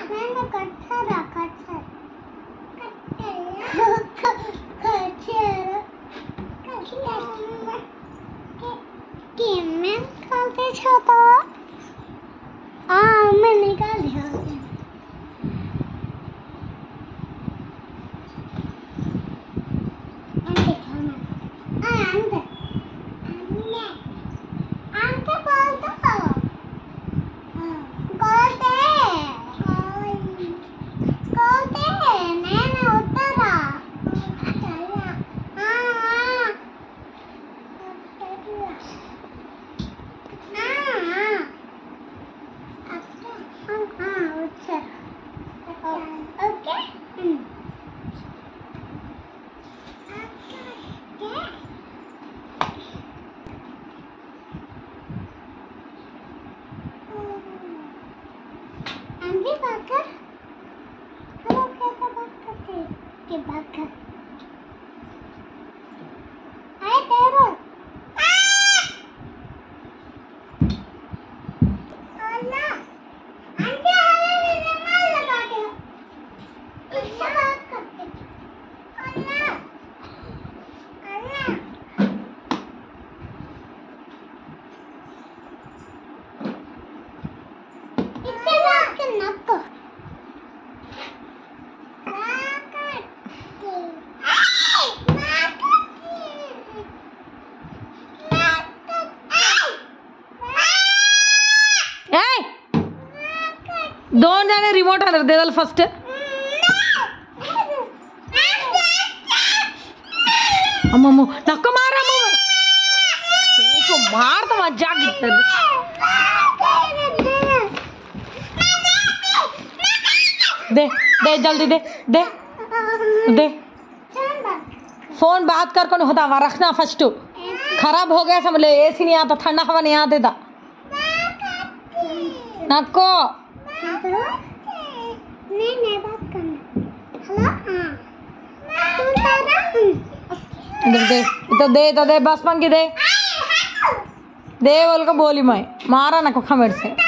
मैं निकाल दिया दोन जाने रिमोट दे दल फर्स्ट अम्मम्मो नक्को मार मार तो मजा दे दे जल्दी दे दे दे फोन बात कर कौन होता वहाँ रखना फर्स्ट खराब हो गया समझ ले एसी नहीं आता ठंडा हवा नहीं आते था नक्को नहीं बात करना हेलो इधर दे बस मंगी दे बोल को बोली मैं मारा ना को खमेर से